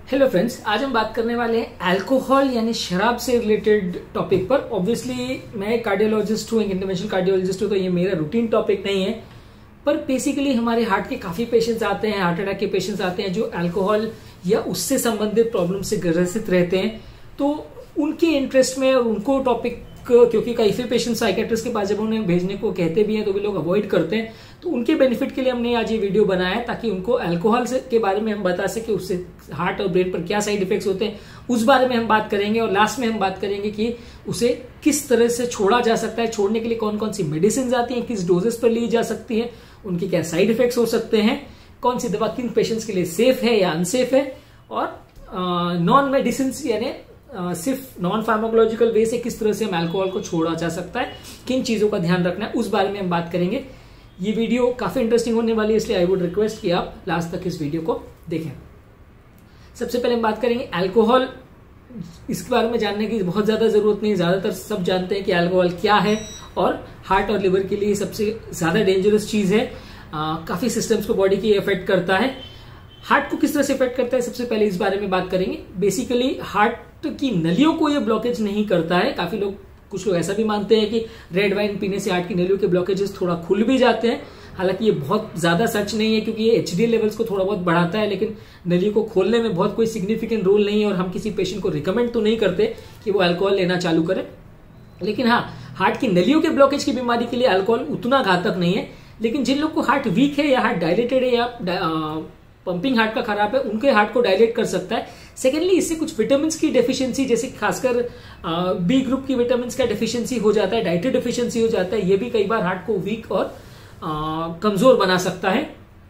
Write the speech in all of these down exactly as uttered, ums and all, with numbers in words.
Hello friends, आज हम बात करने वाले हैं अल्कोहल यानी शराब से रिलेटेड टॉपिक पर। ऑब्वियसली मैं कार्डियोलॉजिस्ट हूँ, एक इंटरवेंशनल कार्डियोलॉजिस्ट हूँ, तो ये मेरा रूटीन टॉपिक नहीं है। पर बेसिकली हमारे हार्ट के काफी पेशेंट्स आते हैं, हार्ट अटैक के पेशेंट्स आते हैं जो अल्कोहल या उससे संबंधित प्रॉब्लम से ग्रसित रहते हैं। तो उनके इंटरेस्ट में और उनको टॉपिक, क्योंकि काफी पेशेंट साइकेट्रिस्ट के पास जब उन्हें भेजने को कहते भी हैं तो भी लोग अवॉइड करते हैं, तो उनके बेनिफिट के लिए हमने आज ये वीडियो बनाया है ताकि उनको अल्कोहल से के बारे में हम बता सके, उससे हार्ट और ब्रेन पर क्या साइड इफेक्ट्स होते हैं उस बारे में हम बात करेंगे। और लास्ट में हम बात करेंगे कि उसे किस तरह से छोड़ा जा सकता है, छोड़ने के लिए कौन कौन सी मेडिसिन आती हैं, किस डोजेस पर ली जा सकती है, उनके क्या साइड इफेक्ट्स हो सकते हैं, कौन सी दवा किन पेशेंट्स के लिए सेफ है या अनसेफ है, और नॉन मेडिसिन यानी Uh, सिर्फ नॉन फार्माकोलॉजिकल वे से किस तरह से हम अल्कोहल को छोड़ा जा सकता है, किन चीजों का ध्यान रखना है, उस बारे में हम बात करेंगे। ये वीडियो काफी इंटरेस्टिंग होने वाली है, इसलिए आई वुड रिक्वेस्ट कि आप लास्ट तक इस वीडियो को देखें। सबसे पहले हम बात करेंगे अल्कोहल। इसके बारे में जानने की बहुत ज्यादा जरूरत नहीं, ज्यादातर सब जानते हैं कि अल्कोहल क्या है और हार्ट और लिवर के लिए सबसे ज्यादा डेंजरस चीज है। आ, काफी सिस्टम्स को बॉडी की इफेक्ट करता है। हार्ट को किस तरह से इफेक्ट करता है, सबसे पहले इस बारे में बात करेंगे। बेसिकली हार्ट की नलियों को ये ब्लॉकेज नहीं करता है। काफी लोग, कुछ लोग ऐसा भी मानते हैं कि रेड वाइन पीने से हार्ट की नलियों के ब्लॉकेजेस थोड़ा खुल भी जाते हैं। हालांकि ये बहुत ज्यादा सच नहीं है, क्योंकि ये एचडीएल लेवल्स को थोड़ा बहुत बढ़ाता है, लेकिन नलियों को खोलने में बहुत कोई सिग्निफिकेंट रोल नहीं है। और हम किसी पेशेंट को रिकमेंड तो नहीं करते कि वो अल्कोहल लेना चालू करे। लेकिन हाँ, हार्ट की नलियों के ब्लॉकेज की बीमारी के लिए अल्कोहल उतना घातक नहीं है। लेकिन जिन लोग को हार्ट वीक है या हार्ट डायलेटेड है या पंपिंग हार्ट का खराब है, उनके हार्ट को डायलेट कर सकता है। सेकेंडली, इससे कुछ विटामिन की डेफिशिएंसी, जैसे खासकर बी ग्रुप की विटामिन का डेफिशिएंसी हो जाता है, डाइटरी डेफिशिएंसी हो जाता है। ये भी कई बार हार्ट को वीक और आ, कमजोर बना सकता है।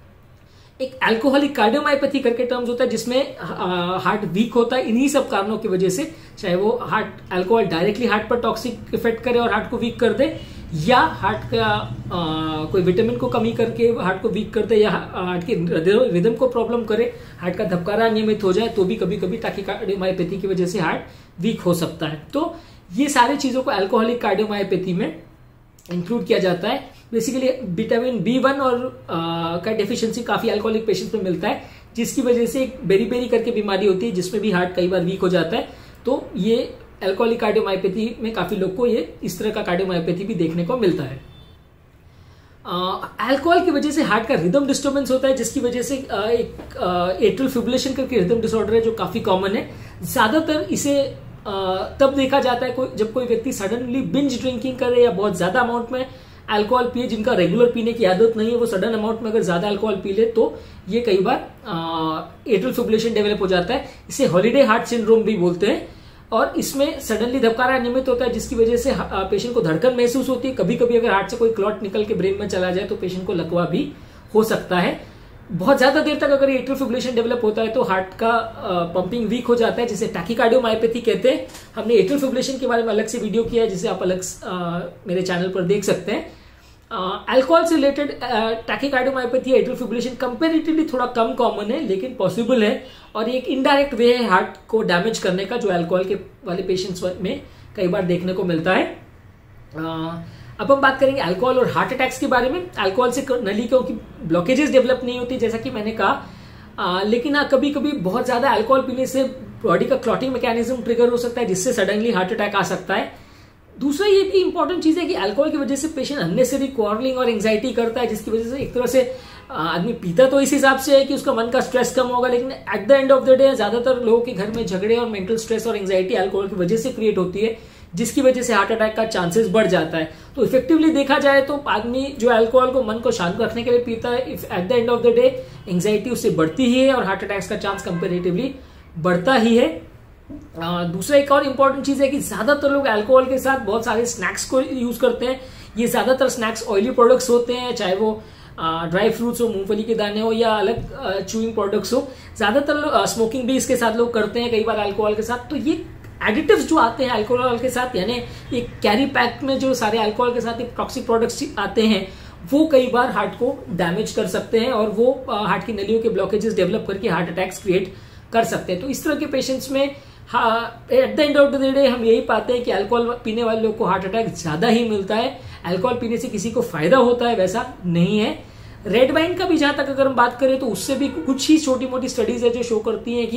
एक अल्कोहलिक कार्डियोमायोपैथी करके टर्म्स होता है, जिसमें हार्ट वीक होता है इन्हीं सब कारणों की वजह से, चाहे वो हार्ट अल्कोहल डायरेक्टली हार्ट पर टॉक्सिक इफेक्ट करे और हार्ट को वीक कर दे, या हार्ट का आ, कोई विटामिन को कमी करके हार्ट को वीक कर दे, या हार्ट की रिदम को प्रॉब्लम करे, हार्ट का धबकारा नियमित हो जाए, तो भी कभी कभी टैकीकार्डियोमायोपैथी की वजह से हार्ट वीक हो सकता है। तो ये सारी चीजों को अल्कोहलिक कार्डियोमायोपैथी में इंक्लूड किया जाता है। बेसिकली विटामिन बी वन और आ, का डेफिशिएंसी काफी अल्कोहलिक पेशेंट्स में मिलता है, जिसकी वजह से एक बेरी बेरी करके बीमारी होती है, जिसमें भी हार्ट कई बार वीक हो जाता है। तो ये अल्कोहलिक कार्डियोमायोपैथी में काफी लोग को ये इस तरह का कार्डियोमायोपैथी भी देखने को मिलता है। अल्कोहल की वजह से हार्ट का रिदम डिस्टर्बेंस होता है, जिसकी वजह से आ, एक एट्रियल फिब्रिलेशन करके रिदम डिसऑर्डर है, जो काफी कॉमन है। ज्यादातर इसे आ, तब देखा जाता है कोई, जब कोई व्यक्ति सडनली बिंज ड्रिंकिंग करे या बहुत ज्यादा अमाउंट में अल्कोहल पिए। जिनका रेगुलर पीने की आदत नहीं है, वो सडन अमाउंट में अगर ज्यादा अल्कोहल पी ले तो ये कई बार एट्रियल फिब्रिलेशन डेवलप हो जाता है। इसे हॉलिडे हार्ट सिंड्रोम भी बोलते हैं। और इसमें सडनली धबकारा नियमित होता है, जिसकी वजह से पेशेंट को धड़कन महसूस होती है। कभी कभी अगर हार्ट से कोई क्लॉट निकल के ब्रेन में चला जाए तो पेशेंट को लकवा भी हो सकता है। बहुत ज्यादा देर तक अगर एट्रियल फिब्रिलेशन डेवलप होता है तो हार्ट का पंपिंग वीक हो जाता है, जिसे टैकीकार्डियोमायोपैथी कहते हैं। हमने एट्रियल फिब्रिलेशन के बारे में अलग से वीडियो किया है, जिसे आप अलग आ, मेरे चैनल पर देख सकते हैं। अल्कोहल से related tachycardiomyopathy, atrial fibrillation comparatively थोड़ा कम कॉमन है, लेकिन पॉसिबल है। और एक इनडायरेक्ट वे है हार्ट को डैमेज करने का, जो अल्कोहल के वाले पेशेंट्स में कई बार देखने को मिलता है। आ, अब हम बात करेंगे अल्कोहल और हार्ट अटैक्स के बारे में। अल्कोहल से नलियों की ब्लॉकेजेस डेवलप नहीं होती, जैसा कि मैंने कहा, आ, लेकिन हाँ, कभी कभी बहुत ज्यादा अल्कोहल पीने से बॉडी का क्लॉटिंग मैकेनिज्म ट्रिगर हो सकता है, जिससे सडनली हार्ट अटैक आ सकता है। दूसरा ये भी इंपॉर्टेंट चीज है कि अल्कोहल की वजह से पेशेंट अननेसेसरी क्वारलिंग और एंजाइटी करता है, जिसकी वजह से एक तरह से आदमी पीता तो इस हिसाब से है कि उसका मन का स्ट्रेस कम होगा, लेकिन at the end of the day ज्यादातर लोगों के घर में झगड़े और मेंटल स्ट्रेस और एंजाइटी अल्कोहल की वजह से क्रिएट होती है, जिसकी वजह से हार्ट अटैक का चांसेस बढ़ जाता है। तो इफेक्टिवली देखा जाए तो आदमी जो अल्कोहल को मन को शांत रखने के लिए पीता है, at the end of the day anxiety उससे बढ़ती ही है और हार्ट अटैक्स का चांस कंपेरेटिवली बढ़ता ही है। आ, दूसरा एक और इम्पोर्टेंट चीज है कि ज्यादातर लोग अल्कोहल के साथ बहुत सारे स्नैक्स को यूज करते हैं। ये ज्यादातर स्नैक्स ऑयली प्रोडक्ट्स होते हैं, चाहे वो ड्राई फ्रूट्स हो, मूंगफली के दाने हो, या अलग चूइंग प्रोडक्ट्स हो। ज्यादातर स्मोकिंग भी इसके साथ लोग करते हैं, कई बार अल्कोहल के साथ। तो ये एडिटिव्स जो आते हैं अल्कोहल के साथ, यानी एक कैरी पैक में जो सारे अल्कोहल के साथ टॉक्सिक प्रोडक्ट्स आते हैं, वो कई बार हार्ट को डैमेज कर सकते हैं और वो हार्ट की नलियों के ब्लॉकेजेस डेवलप करके हार्ट अटैक्स क्रिएट कर सकते हैं। तो इस तरह के पेशेंट्स में at the end of the day हम यही पाते हैं कि अल्कोहल पीने वाले लोग को हार्ट अटैक ज्यादा ही मिलता है। अल्कोहल पीने से किसी को फायदा होता है वैसा नहीं है। रेड वाइन का भी जहां तक अगर हम बात करें तो उससे भी कुछ ही छोटी मोटी स्टडीज है जो शो करती हैं कि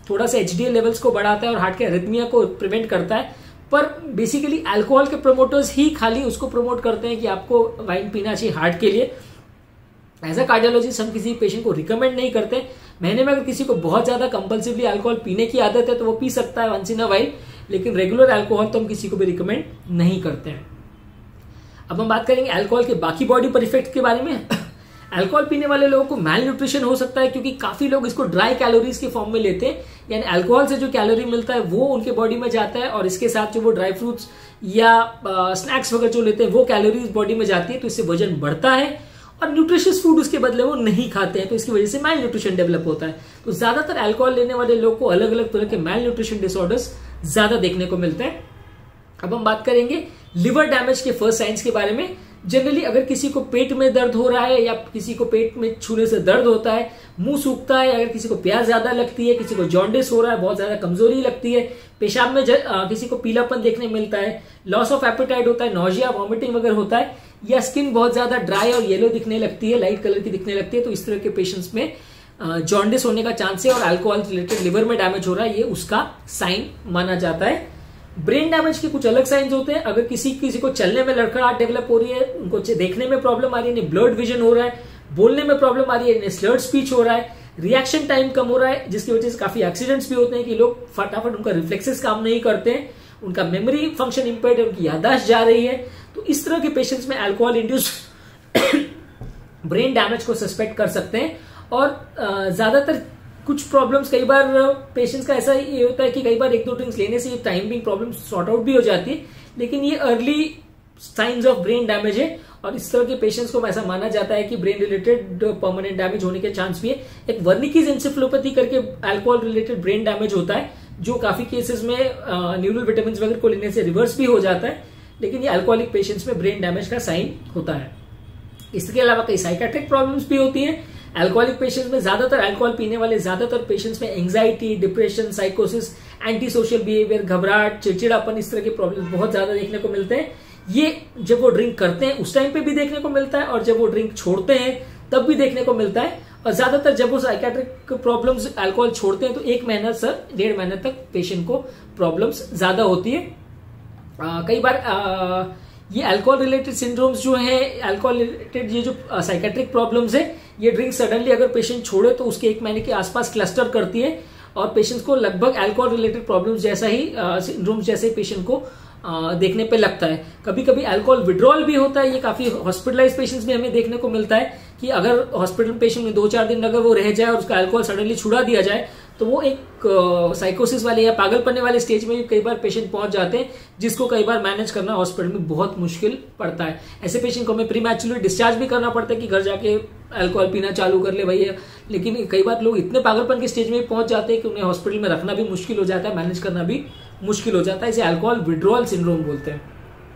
थोड़ा सा एचडीएल लेवल्स को बढ़ाता है और हार्ट के अरिथमिया को प्रिवेंट करता है। पर बेसिकली अल्कोहल के प्रोमोटर्स ही खाली उसको प्रमोट करते हैं कि आपको वाइन पीना चाहिए हार्ट के लिए। एज अ कार्डियोलॉजिस्ट हम किसी पेशेंट को रिकमेंड नहीं करते। महीने में अगर किसी को बहुत ज्यादा कंपल्सिवली अल्कोहल पीने की आदत है तो वो पी सकता है वंस इन अ वाइल, लेकिन रेगुलर अल्कोहल तो हम किसी को भी रिकमेंड नहीं करते हैं। अब हम बात करेंगे अल्कोहल के बाकी बॉडी पर इफेक्ट के बारे में। अल्कोहल पीने वाले लोगों को मैल न्यूट्रिशन हो सकता है, क्योंकि काफी लोग इसको ड्राई कैलोरीज के फॉर्म में लेते हैं, यानी अल्कोहल से जो कैलोरी मिलता है वो उनके बॉडी में जाता है और इसके साथ जो वो ड्राई फ्रूट्स या स्नैक्स वगैरह जो लेते हैं वो कैलोरीज बॉडी में जाती है, तो इससे वजन बढ़ता है और न्यूट्रिशियस फूड उसके बदले वो नहीं खाते हैं, तो इसकी वजह से मैल न्यूट्रिशन डेवलप होता है। तो ज्यादातर अल्कोहल लेने वाले लोग को अलग अलग तरह के मैल न्यूट्रिशन डिसऑर्डर्स ज्यादा देखने को मिलते हैं। अब हम बात करेंगे लिवर डैमेज के फर्स्ट साइंस के बारे में। जनरली अगर किसी को पेट में दर्द हो रहा है या किसी को पेट में छूने से दर्द होता है, मुंह सूखता है, अगर किसी को प्यास ज्यादा लगती है, किसी को जॉन्डिस हो रहा है, बहुत ज्यादा कमजोरी लगती है, पेशाब में आ, किसी को पीलापन देखने मिलता है, लॉस ऑफ एपेटाइट होता है, नोजिया वॉमिटिंग वगैरह होता है, या स्किन बहुत ज्यादा ड्राई और येलो दिखने लगती है, लाइट कलर की दिखने लगती है, तो इस तरह के पेशेंट्स में जॉन्डिस होने का चांस है और अल्कोहल रिलेटेड लिवर में डैमेज हो रहा है, ये उसका साइन माना जाता है। ब्रेन डैमेज के कुछ अलग साइंस होते हैं। अगर किसी किसी को चलने में लड़खड़ाहट डेवलप हो रही है, उनको देखने में प्रॉब्लम आ रही है, ब्लर्ड विजन हो रहा है, बोलने में प्रॉब्लम आ रही है, स्लर्ड स्पीच हो रहा है, रिएक्शन टाइम कम हो रहा है, जिसकी वजह से काफी एक्सीडेंट्स भी होते हैं कि लोग फटाफट उनका रिफ्लेक्सेस काम नहीं करते हैं, उनका मेमोरी फंक्शन इंपेयर्ड है, उनकी याददाश्त जा रही है, तो इस तरह के पेशेंट्स में अल्कोहल इंड्यूस ब्रेन डैमेज को सस्पेक्ट कर सकते हैं। और ज्यादातर कुछ प्रॉब्लम्स कई बार पेशेंट्स का ऐसा ये होता है कि कई बार एक दो ड्रिंक्स लेने से ये time binge problem sort out भी हो जाती है, लेकिन ये early signs of brain damage है और इस तरह के पेशेंट्स को ऐसा माना जाता है कि ब्रेन रिलेटेड परमानेंट डैमेज होने के चांस भी है। एक वर्निकीज एन्सेफेलोपैथी करके अल्कोहल रिलेटेड ब्रेन डैमेज होता है, जो काफी केसेस में न्यूरल विटामिन वगैरह को लेने से रिवर्स भी हो जाता है, लेकिन ये अल्कोहलिक पेशेंट्स में ब्रेन डैमेज का साइन होता है। इसके अलावा कई साइकेट्रिक प्रॉब्लम्स भी होती हैं। अल्कोहलिक पेशेंट्स में ज्यादातर अल्कोहल पीने वाले ज्यादातर पेशेंट्स में एंजाइटी, डिप्रेशन, साइकोसिस, एंटी सोशल बिहेवियर, घबराहट, चिड़चिड़ापन, इस तरह के प्रॉब्लम बहुत ज्यादा देखने को मिलते हैं। ये जब वो ड्रिंक करते हैं उस टाइम पे भी देखने को मिलता है और जब वो ड्रिंक छोड़ते हैं तब भी देखने को मिलता है। और ज्यादातर जब वो साइकेट्रिक प्रॉब्लम्स अल्कोहल छोड़ते हैं तो एक महीना से डेढ़ महीने तक पेशेंट को प्रॉब्लम्स ज्यादा होती है। आ, कई बार आ, ये अल्कोहल रिलेटेड सिंड्रोम्स जो है, अल्कोहल रिलेटेड ये जो साइकेट्रिक प्रॉब्लम्स है, ये ड्रिंक सडनली अगर पेशेंट छोड़े तो उसके एक महीने के आसपास क्लस्टर करती है और पेशेंट्स को लगभग अल्कोहल रिलेटेड प्रॉब्लम्स जैसा ही सिंड्रोम्स जैसे पेशेंट को आ, देखने पे लगता है। कभी कभी अल्कोहल विड्रॉल भी होता है, ये काफी हॉस्पिटलाइज पेशेंट्स में हमें देखने को मिलता है कि अगर हॉस्पिटल पेशेंट में दो चार दिन अगर वो रह जाए और उसका अल्कोहल सडनली छुड़ा दिया जाए तो वो एक साइकोसिस वाले या पागलपने वाले स्टेज में भी कई बार पेशेंट पहुंच जाते हैं, जिसको कई बार मैनेज करना हॉस्पिटल में बहुत मुश्किल पड़ता है। ऐसे पेशेंट को हमें प्रीमैचुरली डिस्चार्ज भी करना पड़ता है कि घर जाके अल्कोहल पीना चालू कर ले भैया, लेकिन कई बार लोग इतने पागलपन के स्टेज में पहुंच जाते हैं कि उन्हें हॉस्पिटल में रखना भी मुश्किल हो जाता है, मैनेज करना भी मुश्किल हो जाता है। इसे अल्कोहल विड्रॉल सिंड्रोम बोलते हैं।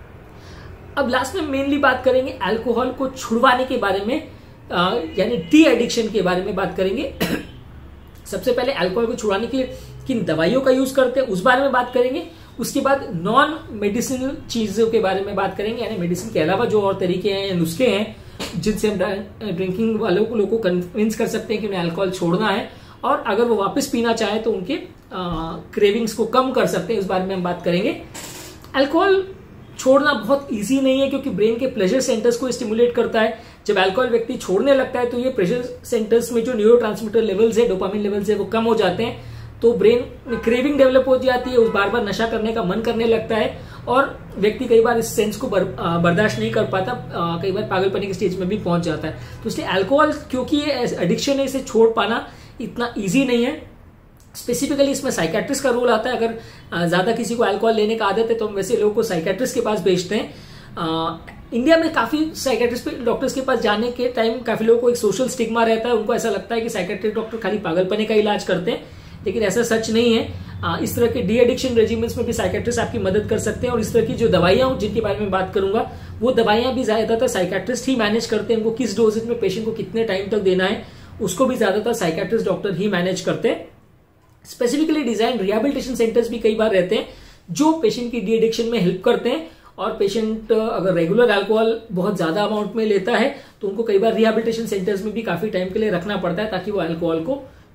अब लास्ट में मेनली बात करेंगे अल्कोहल को छुड़वाने के बारे में, यानी डी एडिक्शन के बारे में बात करेंगे। सबसे पहले अल्कोहल को छुड़ाने के लिए किन दवाइयों का यूज करते हैं उस बारे में बात करेंगे। उसके बाद नॉन मेडिसिनल चीजों के बारे में बात करेंगे, यानी मेडिसिन के अलावा जो और तरीके हैं, नुस्खे हैं जिनसे हम ड्रिंकिंग वालों को लोगों को कन्विंस कर सकते हैं कि उन्हें अल्कोहल छोड़ना है और अगर वो वापस पीना चाहे तो उनके क्रेविंग्स को कम कर सकते हैं, इस बारे में हम बात करेंगे। अल्कोहल छोड़ना बहुत इजी नहीं है क्योंकि ब्रेन के प्लेजर सेंटर्स को स्टिमुलेट करता है। जब अल्कोहल व्यक्ति छोड़ने लगता है तो ये प्लेजर सेंटर्स में जो न्यूरोट्रांसमीटर लेवल्स है, डोपामिन लेवल्स है, वो कम हो जाते हैं, तो ब्रेन में क्रेविंग डेवलप हो जाती है, उस बार बार नशा करने का मन करने लगता है और व्यक्ति कई बार इस सेंस को बर, बर्दाश्त नहीं कर पाता, कई बार पागलपने के स्टेज में भी पहुंच जाता है। तो इसलिए अल्कोहल क्योंकि ये एडिक्शन है, इसे छोड़ पाना इतना ईजी नहीं है। स्पेसिफिकली इसमें साइकेट्रिस्ट का रोल आता है। अगर ज्यादा किसी को अल्कोहल लेने का आदत है तो हम वैसे लोगों को साइकेट्रिस्ट के पास भेजते हैं। आ, इंडिया में काफी साइकेट्रिस्ट डॉक्टर्स के पास जाने के टाइम काफी लोगों को एक सोशल स्टिग्मा रहता है, उनको ऐसा लगता है कि साइकेट्रिस्ट डॉक्टर खाली पागलपने का इलाज करते हैं, लेकिन ऐसा सच नहीं है। आ, इस तरह के डी एडिक्शन रेजिमेंट्स में भी साइकेट्रिस्ट आपकी मदद कर सकते हैं और इस तरह की जो दवाइयां जिनके बारे में बात करूंगा वो दवाइयां भी ज्यादातर साइकेट्रिस्ट ही मैनेज करते हैं। उनको किस डोजेज में पेशेंट को कितने टाइम तक देना है उसको भी ज्यादातर साइकेट्रिस्ट डॉक्टर ही मैनेज करते हैं। स्पेसिफिकली डिजाइन रिहेबिलिटेशन सेंटर्स भी कई बार रहते हैं जो पेशेंट की डी एडिक्शन में हेल्प करते हैं और पेशेंट अगर रेगुलर अल्कोहल बहुत ज्यादा अमाउंट में लेता है तो उनको कई बार रिहेबिलिटेशन सेंटर्स में भी काफी टाइम के लिए रखना पड़ता है ताकि वो अल्कोहल को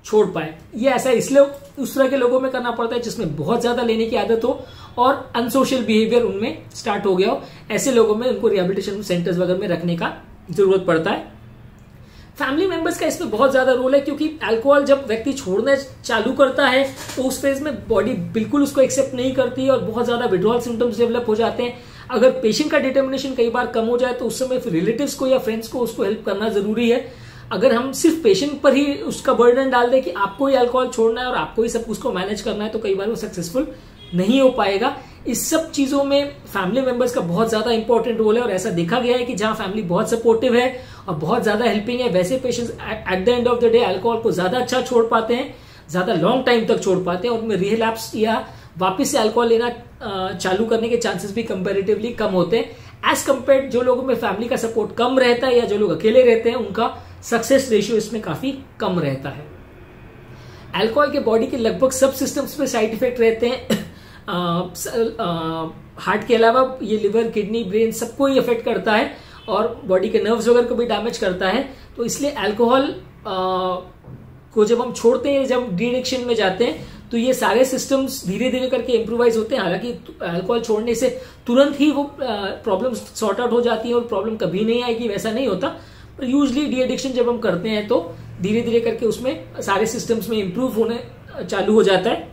छोड़ पाए। ये ऐसा इसलिए उस तरह के लोगों में करना पड़ता है जिसमें बहुत ज्यादा लेने की आदत हो और अनसोशल बिहेवियर उनमें स्टार्ट हो गया हो। ऐसे लोगों में उनको रिहेबिलिटेशन सेंटर्स वगैरह में रखने का जरूरत पड़ता है। फैमिली मेंबर्स का इसमें बहुत ज्यादा रोल है, क्योंकि अल्कोहल जब व्यक्ति छोड़ना चालू करता है तो उस फेज में बॉडी बिल्कुल उसको एक्सेप्ट नहीं करती है और बहुत ज्यादा विड्रॉल सिम्टम्स डेवलप हो जाते हैं। अगर पेशेंट का डिटर्मिनेशन कई बार कम हो जाए तो उस समय फिर रिलेटिव्स को या फ्रेंड्स को उसको हेल्प करना जरूरी है। अगर हम सिर्फ पेशेंट पर ही उसका बर्डन डाल दें कि आपको ही अल्कोहल छोड़ना है और आपको ही सब उसको मैनेज करना है, तो कई बार वो सक्सेसफुल नहीं हो पाएगा। इस सब चीजों में फैमिली मेंबर्स का बहुत ज्यादा इंपॉर्टेंट रोल है और ऐसा देखा गया है कि जहां फैमिली बहुत सपोर्टिव है और बहुत ज्यादा हेल्पिंग है, वैसे patients at the end of the day alcohol को ज्यादा अच्छा छोड़ पाते हैं, ज्यादा लॉन्ग टाइम तक छोड़ पाते हैं और उनमें रिलैप्स या वापस से अल्कोहल लेना चालू करने के चांसेस भी कंपैरेटिवली कम होते हैं एज कंपेयर जो लोगों में फैमिली का सपोर्ट कम रहता है या जो लोग अकेले रहते हैं, उनका सक्सेस रेशियो इसमें काफी कम रहता है। अल्कोहल के बॉडी के लगभग सब सिस्टम्स पे साइड इफेक्ट रहते हैं। हार्ट के अलावा ये लिवर, किडनी, ब्रेन सबको ही अफेक्ट करता है और बॉडी के नर्व्स वगैरह को भी डैमेज करता है। तो इसलिए अल्कोहल को जब हम छोड़ते हैं, जब डी एडिक्शन में जाते हैं, तो ये सारे सिस्टम्स धीरे धीरे करके इंप्रूवाइज होते हैं। हालांकि अल्कोहल छोड़ने से तुरंत ही वो प्रॉब्लम सॉर्ट आउट हो जाती है और प्रॉब्लम कभी नहीं आएगी, वैसा नहीं होता। पर यूजली डी एडिक्शन जब हम करते हैं तो धीरे धीरे करके उसमें सारे सिस्टम्स में इंप्रूव होने चालू हो जाता है।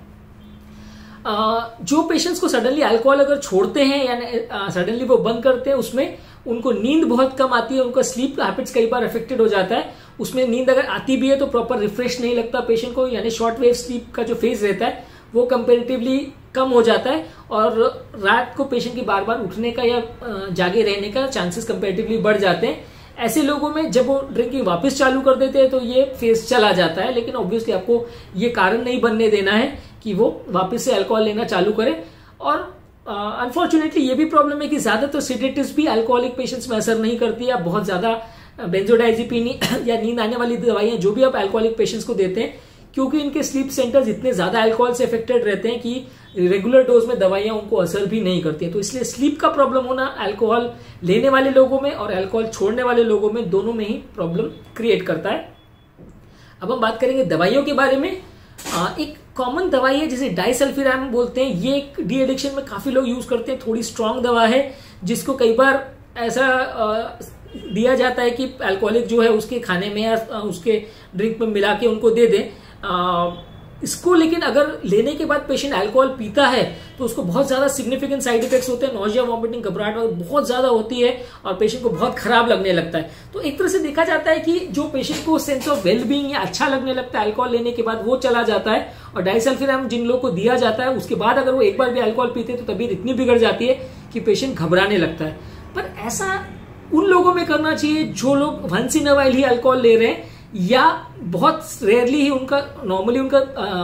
जो पेशेंट्स को सडनली अल्कोहल अगर छोड़ते हैं या सडनली वो बंद करते हैं, उसमें उनको नींद बहुत कम आती है, उनका स्लीप हैबिट्स कई बार अफेक्टेड हो जाता है। उसमें नींद अगर आती भी है तो प्रॉपर रिफ्रेश नहीं लगता पेशेंट को, यानी शॉर्ट वेव स्लीप का जो फेज रहता है वो कंपेरेटिवली कम हो जाता है और रात को पेशेंट की बार बार उठने का या जागे रहने का चांसेस कंपेरेटिवली बढ़ जाते हैं। ऐसे लोगों में जब वो ड्रिंकिंग वापस चालू कर देते हैं तो ये फेज चला जाता है, लेकिन ऑब्वियसली आपको ये कारण नहीं बनने देना है कि वो वापस से अल्कोहल लेना चालू करें। और अनफॉर्चुनेटली uh, ये भी प्रॉब्लम है कि ज्यादातर सिडेटिव्स भी अल्कोहलिक पेशेंट्स में असर नहीं करती है। बहुत ज्यादा बेंजोडाइजिपीन या नींद आने वाली दवाइयां जो भी आप अल्कोहलिक पेशेंट्स को देते हैं, क्योंकि इनके स्लीप सेंटर्स इतने ज्यादा अल्कोहल से अफेक्टेड रहते हैं कि रेगुलर डोज में दवाइयां उनको असर भी नहीं करती है। तो इसलिए स्लीप का प्रॉब्लम होना अल्कोहल लेने वाले लोगों में और अल्कोहल छोड़ने वाले लोगों में दोनों में ही प्रॉब्लम क्रिएट करता है। अब हम बात करेंगे दवाइयों के बारे में। आ, एक कॉमन दवाई है जिसे डाइसल्फिराम बोलते हैं। ये एक डी एडिक्शन में काफी लोग यूज करते हैं। थोड़ी स्ट्रांग दवा है जिसको कई बार ऐसा आ, दिया जाता है कि अल्कोहलिक जो है उसके खाने में या उसके ड्रिंक में मिला के उनको दे दें। इसको लेकिन अगर लेने के बाद पेशेंट अल्कोहल पीता है तो उसको बहुत ज्यादा सिग्निफिकेंट साइड इफेक्ट्स होते हैं। नॉजिया, वॉमिटिंग, घबराहट बहुत ज्यादा होती है और पेशेंट को बहुत खराब लगने लगता है। तो एक तरह से देखा जाता है कि जो पेशेंट को सेंस ऑफ वेलबींग या अच्छा लगने लगता है अल्कोहल लेने के बाद, वो चला जाता है। और डाइसल्फिराम जिन लोगों को दिया जाता है उसके बाद अगर वो एक बार भी अल्कोहल पीते हैं तो तबीयत इतनी बिगड़ जाती है कि पेशेंट घबराने लगता है। पर ऐसा उन लोगों में करना चाहिए जो लोग वंस इन अ वाइल ही अल्कोहल ले रहे हैं या बहुत रेयरली ही उनका नॉर्मली उनका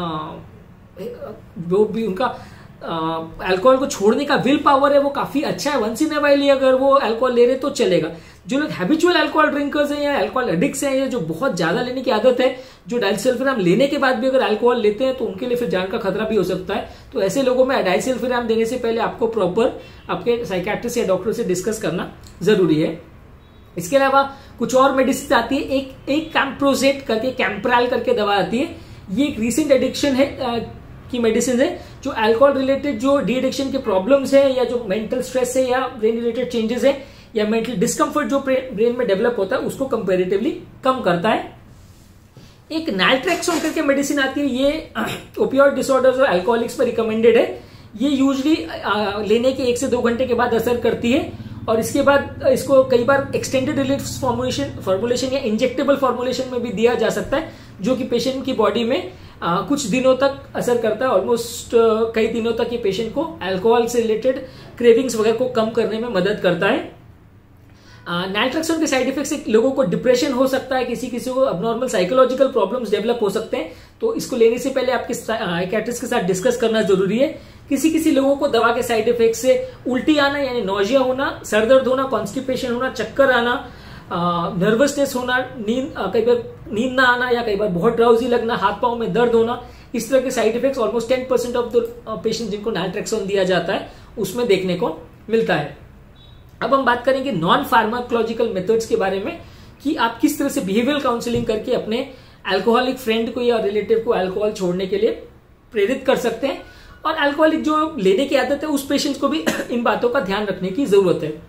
जो भी उनका अल्कोहल को छोड़ने का विल पावर है वो काफी अच्छा है। वंस इन अ वाइल ही अगर वो अल्कोहल ले रहे तो चलेगा। जो लोग हैबिचुअल अल्कोहल ड्रिंकर्स हैं या अल्कोहल एडिक्ट्स हैं या जो बहुत ज्यादा लेने की आदत है, जो डाइसल्फिराम लेने के बाद भी अगर अल्कोहल लेते हैं तो उनके लिए फिर जान का खतरा भी हो सकता है। तो ऐसे लोगों में डाइसल्फिराम देने से पहले आपको प्रॉपर आपके साइकियाट्रिस्ट या डॉक्टर से डिस्कस करना जरूरी है। इसके अलावा कुछ और मेडिसिन आती है। एक एक कैम्प्रोजेट करके, कैम्प्राल करके दवा आती है। ये एक रीसेंट एडिक्शन है आ, की मेडिसिन है जो अल्कोहल रिलेटेड जो डी एडिक्शन के प्रॉब्लम्स है या जो मेंटल स्ट्रेस है या ब्रेन रिलेटेड चेंजेस है या मेंटल डिस्कम्फर्ट जो ब्रेन में डेवलप होता है उसको कंपेरेटिवली कम करता है। एक नैल्ट्रेक्सोन करके मेडिसिन आती है। ये ओपियोइड डिसऑर्डर्स और अल्कोहलिक्स पर रिकमेंडेड है। ये यूजली लेने के एक से दो घंटे के बाद असर करती है और इसके बाद इसको कई बार एक्सटेंडेड रिलीफ फॉर्मुलेशन फॉर्मुलेशन या इंजेक्टेबल फॉर्मुलेशन में भी दिया जा सकता है, जो कि पेशेंट की बॉडी में आ, कुछ दिनों तक असर करता है। ऑलमोस्ट कई दिनों तक ये पेशेंट को अल्कोहल से रिलेटेड क्रेविंग्स वगैरह को कम करने में मदद करता है। नैल्ट्रेक्सोन के साइड इफेक्ट से लोगों को डिप्रेशन हो सकता है, किसी किसी को अबनॉर्मल साइकोलॉजिकल प्रॉब्लम्स डेवलप हो सकते हैं। तो इसको लेने से पहले आपके साइकियाट्रिस्ट के साथ डिस्कस करना जरूरी है। किसी किसी लोगों को दवा के साइड इफेक्ट से उल्टी आना यानी नॉजिया होना, सर दर्द होना, कॉन्स्टिपेशन होना, चक्कर आना, नर्वसनेस होना, नींद कई बार नींद ना आना या कई बार बहुत ड्राउजी लगना, हाथ पांव में दर्द होना, इस तरह के side effects almost ten percent of the patient जिनको नैल्ट्रेक्सोन दिया जाता है उसमें देखने को मिलता है। अब हम बात करेंगे नॉन फार्माकोलॉजिकल मेथड्स के बारे में कि आप किस तरह से बिहेवियरल काउंसलिंग करके अपने अल्कोहलिक फ्रेंड को या रिलेटिव को अल्कोहल छोड़ने के लिए प्रेरित कर सकते हैं। और अल्कोहलिक जो लेने की आदत है उस पेशेंट को भी इन बातों का ध्यान रखने की जरूरत है।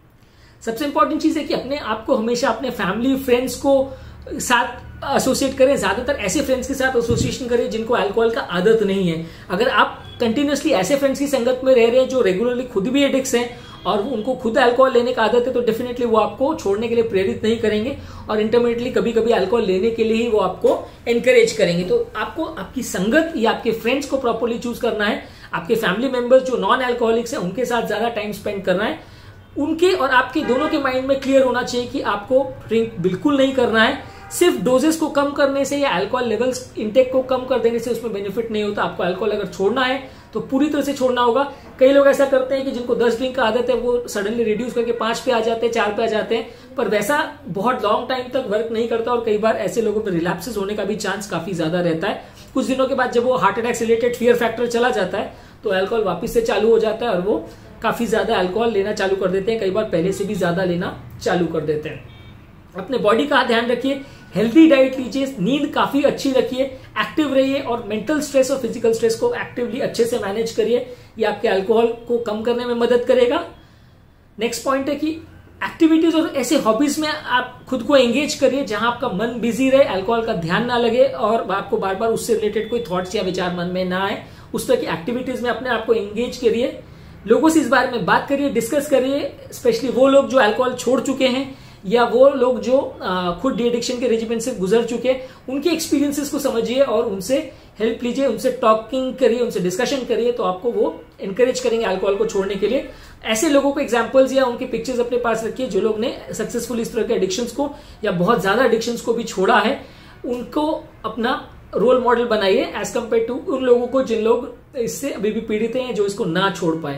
सबसे इंपॉर्टेंट चीज है कि अपने आप को हमेशा अपने फैमिली फ्रेंड्स को साथ एसोसिएट करें, ज्यादातर ऐसे फ्रेंड्स के साथ एसोसिएशन करें जिनको अल्कोहल का आदत नहीं है। अगर आप कंटिन्यूसली ऐसे फ्रेंड्स की संगत में रह रहे हैं जो रेगुलरली खुद भी एडिक्ट्स हैं और उनको खुद अल्कोहल लेने का आदत है, तो डेफिनेटली वो आपको छोड़ने के लिए प्रेरित नहीं करेंगे और इंटरमीडिएटली कभी कभी अल्कोहल लेने के लिए ही वो आपको एनकरेज करेंगे। तो आपको आपकी संगत या आपके फ्रेंड्स को प्रॉपरली चूज करना है। आपके फैमिली मेंबर्स जो नॉन अल्कोहलिक्स हैं उनके साथ ज्यादा टाइम स्पेंड करना है। उनके और आपके दोनों के माइंड में क्लियर होना चाहिए कि आपको ड्रिंक बिल्कुल नहीं करना है। सिर्फ डोजेस को कम करने से या अल्कोहल लेवल्स इंटेक को कम कर देने से उसमें बेनिफिट नहीं होता। आपको अल्कोहल अगर छोड़ना है तो पूरी तरह से छोड़ना होगा। कई लोग ऐसा करते हैं कि जिनको दस ड्रिंक का आदत है वो सडनली रिड्यूस करके पांच पे आ जाते हैं, चार पे आ जाते हैं, पर वैसा बहुत लॉन्ग टाइम तक वर्क नहीं करता और कई बार ऐसे लोगों में रिलैप्सेस होने का भी चांस काफी ज्यादा रहता है। कुछ दिनों के बाद जब वो heart attack related fear factor चला जाता है तो अल्कोहल वापस से चालू हो जाता है और वो काफी ज्यादा अल्कोहल लेना चालू कर देते हैं, कई बार पहले से भी ज्यादा लेना चालू कर देते हैं। अपने बॉडी का ध्यान रखिए, हेल्दी डाइट लीजिए, नींद काफी अच्छी रखिए, एक्टिव रहिए और मेंटल स्ट्रेस और फिजिकल स्ट्रेस को एक्टिवली अच्छे से मैनेज करिए। ये आपके अल्कोहल को कम करने में मदद करेगा। नेक्स्ट पॉइंट है कि एक्टिविटीज और ऐसे हॉबीज में आप खुद को एंगेज करिए जहां आपका मन बिजी रहे, अल्कोहल का ध्यान ना लगे और आपको बार बार उससे रिलेटेड कोई थॉट्स या विचार मन में ना आए। उस तरह की एक्टिविटीज में अपने आप को एंगेज करिए, लोगों से इस बारे में बात करिए, डिस्कस करिए, स्पेशली वो लोग जो अल्कोहल छोड़ चुके हैं या वो लोग जो खुद डी एडिक्शन के रेजिमेंट से गुजर चुके हैं, उनके एक्सपीरियंसेस को समझिए और उनसे हेल्प लीजिए, उनसे टॉकिंग करिए, उनसे डिस्कशन करिए, तो आपको वो एनकरेज करेंगे अल्कोहल को छोड़ने के लिए। ऐसे लोगों को एग्जांपल्स या उनके पिक्चर्स अपने पास रखिए जो लोग ने सक्सेसफुल इस तरह के एडिक्शंस को या बहुत ज्यादा एडिक्शंस को भी छोड़ा है, उनको अपना रोल मॉडल बनाइए एज कंपेयर टू उन लोगों को जिन लोग इससे अभी भी पीड़ित हैं जो इसको ना छोड़ पाए।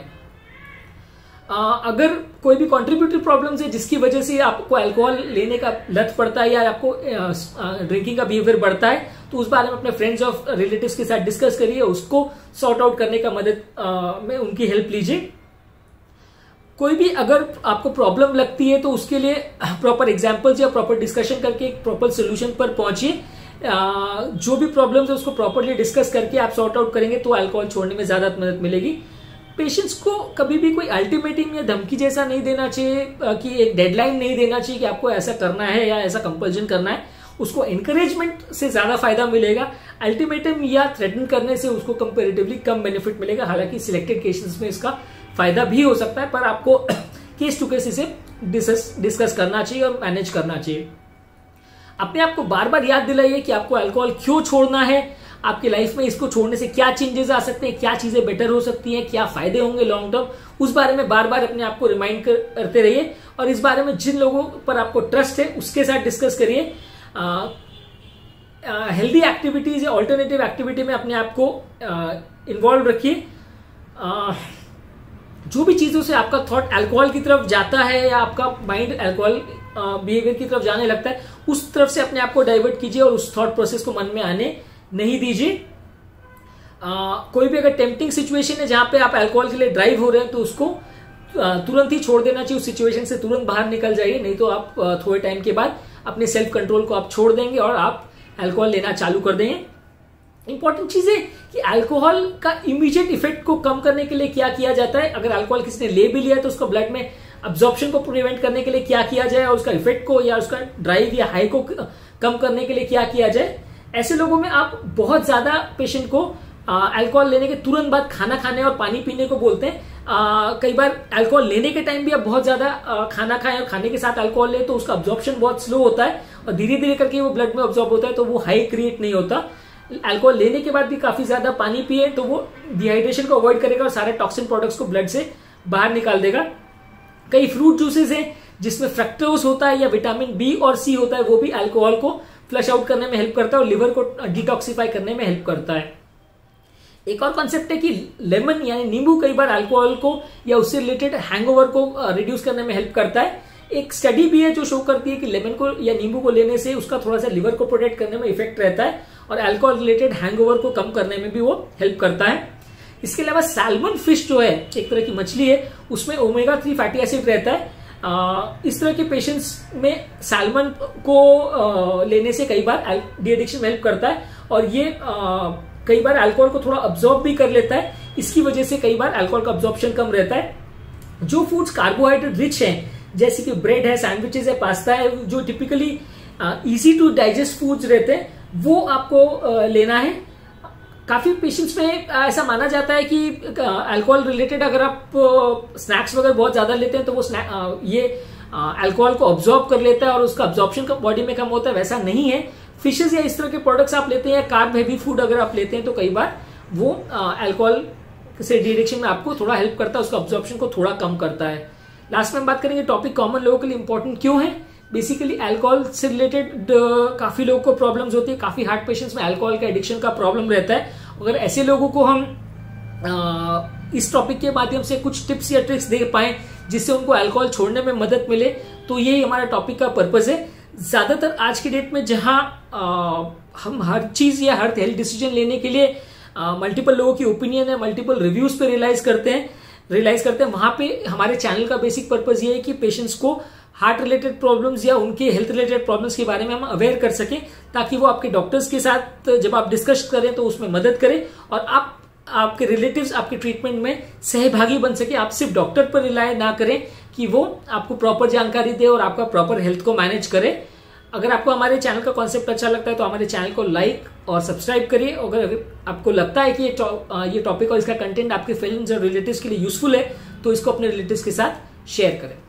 Uh, अगर कोई भी कॉन्ट्रीब्यूटरी प्रॉब्लम्स है जिसकी वजह से आपको अल्कोहल लेने का लत पड़ता है या आपको ड्रिंकिंग uh, का बिहेवियर बढ़ता है, तो उस बारे में अपने फ्रेंड्स और रिलेटिव्स के साथ डिस्कस करिए, उसको सॉर्ट आउट करने का मदद uh, में उनकी हेल्प लीजिए। कोई भी अगर आपको प्रॉब्लम लगती है तो उसके लिए प्रॉपर एग्जाम्पल्स या प्रॉपर डिस्कशन करके एक प्रॉपर सोल्यूशन पर पहुंचिए। uh, जो भी प्रॉब्लम्स है उसको प्रॉपरली डिस्कस करके आप सॉर्ट आउट करेंगे तो अल्कोहल छोड़ने में ज्यादा मदद मिलेगी। पेशेंट्स को कभी भी कोई अल्टीमेटम या धमकी जैसा नहीं देना चाहिए कि एक डेडलाइन नहीं देना चाहिए कि आपको ऐसा करना है या ऐसा कंपल्जन करना है। उसको एनकरेजमेंट से ज्यादा फायदा मिलेगा। अल्टीमेटम या थ्रेटन करने से उसको कंपेरेटिवली कम बेनिफिट मिलेगा। हालांकि सिलेक्टेड केसेस में इसका फायदा भी हो सकता है, पर आपको केस टू केस इसे डिस्कस करना चाहिए और मैनेज करना चाहिए। अपने आप को बार बार याद दिलाइए कि आपको अल्कोहल क्यों छोड़ना है, आपकी लाइफ में इसको छोड़ने से क्या चेंजेस आ सकते हैं, क्या चीजें बेटर हो सकती हैं, क्या फायदे होंगे लॉन्ग टर्म, उस बारे में बार बार अपने आप को रिमाइंड करते रहिए और इस बारे में जिन लोगों पर आपको ट्रस्ट है उसके साथ डिस्कस करिए। हेल्दी एक्टिविटीज या ऑल्टरनेटिव एक्टिविटी में अपने आप को इन्वॉल्व रखिए। जो भी चीजों से आपका थॉट अल्कोहल की तरफ जाता है या आपका माइंड अल्कोहल बिहेवियर की तरफ जाने लगता है, उस तरफ से अपने आप को डाइवर्ट कीजिए और उस थॉट प्रोसेस को मन में आने नहीं दीजिए। कोई भी अगर टेम्पटिंग सिचुएशन है जहां पे आप अल्कोहल के लिए ड्राइव हो रहे हैं तो उसको तुरंत ही छोड़ देना चाहिए, उस सिचुएशन से तुरंत बाहर निकल जाइए, नहीं तो आप थोड़े टाइम के बाद अपने सेल्फ कंट्रोल को आप छोड़ देंगे और आप अल्कोहल लेना चालू कर देंगे। इंपॉर्टेंट चीज है कि अल्कोहल का इमीडिएट इफेक्ट को कम करने के लिए क्या किया जाता है। अगर अल्कोहल किसी ने ले भी लिया तो उसका ब्लड में अब्जॉर्प्शन को प्रिवेंट करने के लिए क्या किया जाए और उसका इफेक्ट को या उसका ड्राइव या हाई को कम करने के लिए क्या किया जाए। ऐसे लोगों में आप बहुत ज्यादा पेशेंट को अल्कोहल लेने के तुरंत बाद खाना खाने और पानी पीने को बोलते हैं। आ, कई बार अल्कोहल लेने के टाइम भी आप बहुत ज्यादा खाना खाएं और खाने के साथ अल्कोहल ले तो उसका अब्जॉर्प्शन बहुत स्लो होता है और धीरे धीरे करके वो ब्लड में अब्जॉर्ब होता है तो वो हाई क्रिएट नहीं होता। अल्कोहल लेने के बाद भी काफी ज्यादा पानी पिए तो वो डिहाइड्रेशन को अवॉइड करेगा और सारे टॉक्सिन प्रोडक्ट्स को ब्लड से बाहर निकाल देगा। कई फ्रूट जूसेस हैं जिसमें फ्रक्टोज होता है या विटामिन बी और सी होता है, वो भी अल्कोहल को फ्लश आउट करने में हेल्प करता है और लिवर को डिटॉक्सिफाई करने में हेल्प करता है। एक और कॉन्सेप्ट है कि लेमन यानी नींबू कई बार अल्कोहल को या उससे रिलेटेड हैंगओवर को रिड्यूस करने में हेल्प करता है। एक स्टडी भी है जो शो करती है कि लेमन को या नींबू को लेने से उसका थोड़ा सा लिवर को प्रोटेक्ट करने में इफेक्ट रहता है और अल्कोहल रिलेटेड हैंगओवर को कम करने में भी वो हेल्प करता है। इसके अलावा सैल्मन फिश जो है एक तरह की मछली है, उसमें ओमेगा थ्री फैटी एसिड रहता है। इस तरह के पेशेंट्स में सैल्मन को आ, लेने से कई बार डी एडिक्शन में हेल्प करता है और ये आ, कई बार अल्कोहल को थोड़ा अब्सॉर्ब भी कर लेता है। इसकी वजह से कई बार अल्कोहल का अब्सॉर्प्शन कम रहता है। जो फूड्स कार्बोहाइड्रेट रिच हैं जैसे कि ब्रेड है, सैंडविचेस है, पास्ता है, जो typically easy to digest foods रहते हैं वो आपको uh, लेना है। काफी पेशेंट्स में uh, ऐसा माना जाता है कि अल्कोहल uh, रिलेटेड अगर आप स्नैक्स uh, वगैरह बहुत ज्यादा लेते हैं तो वो uh, ये अल्कोहल uh, को ऑब्जॉर्ब कर लेता है और उसका ऑब्जॉर्प्शन बॉडी में कम होता है। वैसा नहीं है। फिशेस या इस तरह के प्रोडक्ट्स आप लेते हैं या कार्ब हेवी फूड अगर आप लेते हैं तो कई बार वो अल्कोहल uh, से डिरेक्शन में आपको थोड़ा हेल्प करता है, उसका ऑब्जॉर्प्शन को थोड़ा कम करता है। लास्ट में हम बात करेंगे टॉपिक कॉमन लोगों के लिए इंपॉर्टेंट क्यों है। बेसिकली अल्कोहल से रिलेटेड uh, काफी लोगों को प्रॉब्लम्स होती है। काफी हार्ट पेशेंट्स में अल्कोहल का एडिक्शन का प्रॉब्लम रहता है। अगर ऐसे लोगों को हम uh, इस टॉपिक के माध्यम से कुछ टिप्स या ट्रिक्स दे पाए जिससे उनको अल्कोहल छोड़ने में मदद मिले तो ये हमारा टॉपिक का पर्पज है। ज्यादातर आज की डेट में जहां uh, हम हर चीज या हर हेल्थ डिसीजन लेने के लिए मल्टीपल uh, लोगों की ओपिनियन है, मल्टीपल रिव्यूज पे रियलाइज करते हैं रियलाइज करते हैं वहां पे हमारे चैनल का बेसिक पर्पज ये है कि पेशेंट्स को हार्ट रिलेटेड प्रॉब्लम्स या उनके हेल्थ रिलेटेड प्रॉब्लम्स के बारे में हम अवेयर कर सकें ताकि वो आपके डॉक्टर्स के साथ जब आप डिस्कस करें तो उसमें मदद करें और आप आपके रिलेटिव्स आपके ट्रीटमेंट में सहभागी बन सके। आप सिर्फ डॉक्टर पर रिलाय ना करें कि वो आपको प्रॉपर जानकारी दे और आपका प्रॉपर हेल्थ को मैनेज करे। अगर आपको हमारे चैनल का कॉन्सेप्ट अच्छा लगता है तो हमारे चैनल को लाइक और सब्सक्राइब करिए। अगर आपको लगता है कि ये ये टॉपिक और इसका कंटेंट आपके फ्रेंड्स और रिलेटिव्स के लिए यूजफुल है तो इसको अपने रिलेटिव्स के साथ शेयर करें।